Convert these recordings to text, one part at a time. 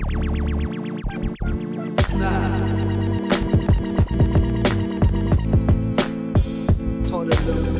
Ta det lugnt.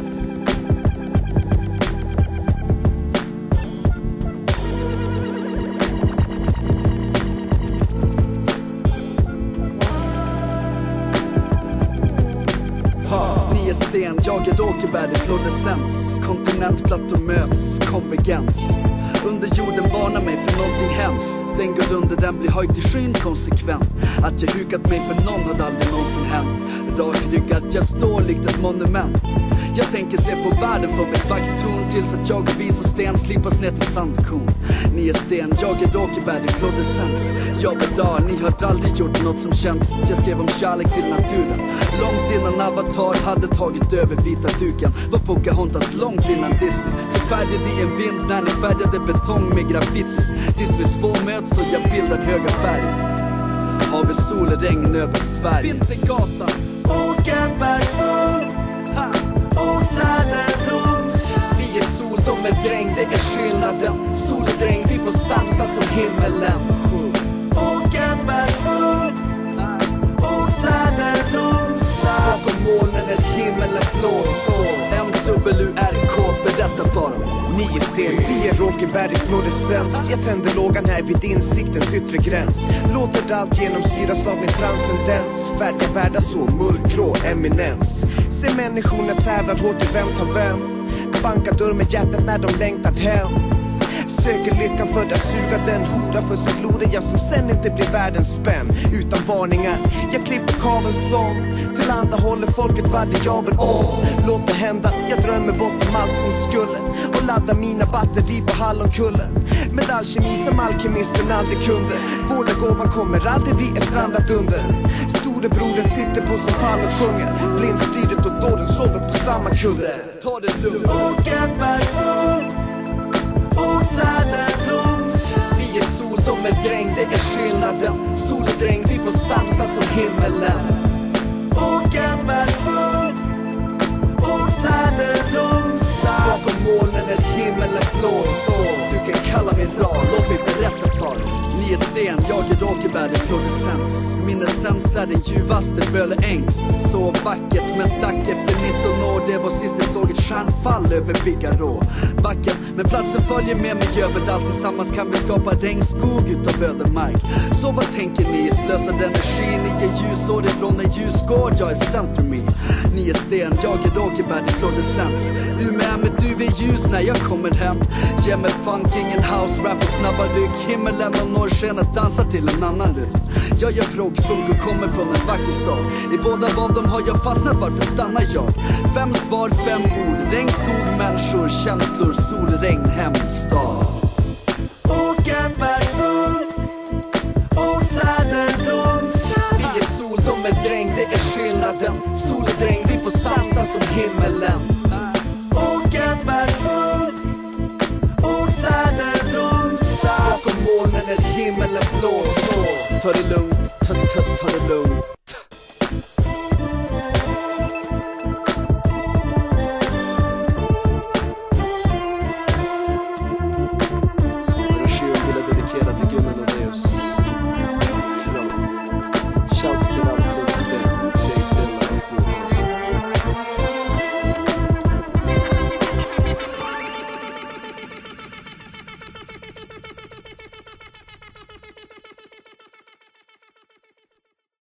Ni är sten, jag är åkerbär, det fluorescens. Kontinentplattor möts, konvergens. Under jorden varnar mig för någonting hemskt. Den går under, den blir höjd till skyn konsekvent. Att jag hukat mig för någon har aldrig någonsin hänt. Rakryggad, jag står likt ett monument. Jag tänker se på världen från mitt vakttorn tills att jag och vis och sten slipas ner till sandkorn. Ni är sten, jag är åkerbär, det fluorescens. Jag bedrar, ni har aldrig gjort något som känns. Jag skrev om kärlek till naturen långt innan Avatar hade tagit över vita duken. Var Pocahontas långt innan Disney. Så färgade i en vind när ni färgade betong med graffiti. Tills vi två möts och jag bildar höga färger. Har vi sol och regn över Sverige. Vintergatan, åkerbär full, ofläderblomst. Vi är sol, de är dräng, det är skillnaden. Sol och dräng, vi får samsas som himmelen. Åkerbär full, ofläderblomst. Bakom molnen är himmelen blå. MWRK, berätta för dem. Ni är sten, vi är åkerbär i fluorescens. Jag tänder lågan här vid insiktens yttre gräns. Låter allt genomsyras av min transcendens. Färdiga världar så mörkgrå eminens. Se människorna tävlar hårt i vem tar vem. Bankar dörr med hjärtat när de längtar hem. Söker lyckan för att suga den hora för sin gloria som sen inte blir världens spänn. Utan varningar, jag klipper kabeln som tillhandahåller folket variabel om. Låt det hända, jag drömmer bort om allt som skulle. Och laddar mina batteri på Hallonkullen. Med alkemi som alkemisten aldrig kunde. Vårdargåvan kommer aldrig bli ett strandat under. Storebrodern sitter på sin pall och sjunger. Blindstyret och dåren sover på samma kudde. Ta det lugnt. Åkerbär full, ofläderblomst. Vi är sol, de är dräng, det är skillnaden. Sol och dräng, vi får samsas som himmelen. Åkerbär full, ofläderblomst. Bakom molnen är himmelen blå. Så du kan kalla mig rar, låt mig berätta för dig. Ni är sten, jag är åkerbär, det fluorescens. Min essens är den ljuvaste Böle Ängs. Så vackert men stack efter 19 år. Det var sist jag såg ett stjärnfall över Bigarå. Backen, men platsen följer med mig överallt. Tillsammans kan vi skapa regnskog utav ödemark. Så vad tänker ni? Slösad energi. Ni är ljusår ifrån en ljusgård. Jag är centrum i. Ni är sten, jag är åkerbär, det fluorescens. Umeå med du är ljus när jag kommer hem. Ge mig funk, ingen house, rap och snabba ryck. Himmelen och norrsken att dansa till en annan rytm. Jag gör prog, funk och kommer från en vacker stad. I båda av dem har jag fastnat, varför stannar jag? 5 svar, 5 ord. Regnskog, människor, känslor, sol, regn, hemstad. Åkerbär full, ofläderblomst. Vi är sol, de är dräng, det är skillnaden. Sol och dräng, vi får samsas som himmelen. Åkerbär full, ofläderblomst. Bakom molnen är himmelen blå. Så ta det lugnt, ta det lugnt.